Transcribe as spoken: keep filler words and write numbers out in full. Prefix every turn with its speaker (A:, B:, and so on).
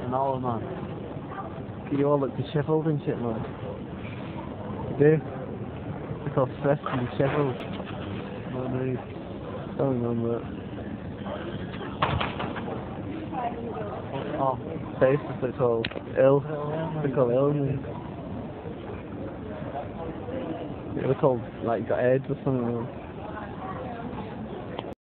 A: know, man. You all look dishevelled and shit, man. You do. Look all stressed and dishevelled. No need. Don't remember it. Oh, face is like all ill. Look all ill, man. You look all like got AIDS or something.